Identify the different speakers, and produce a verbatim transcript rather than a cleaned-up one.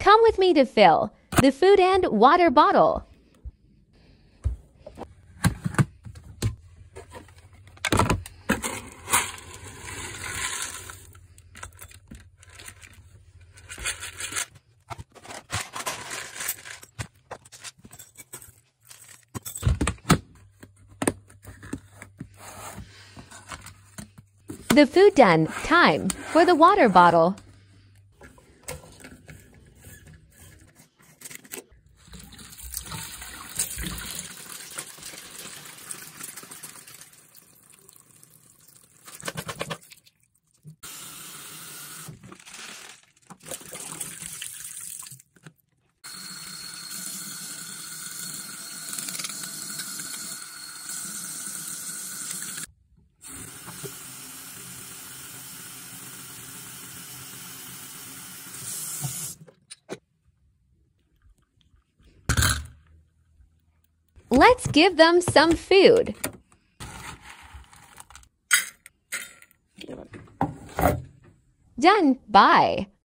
Speaker 1: Come with me to fill the food and water bottle. The food done. Time for the water bottle. Let's give them some food. Done. Bye.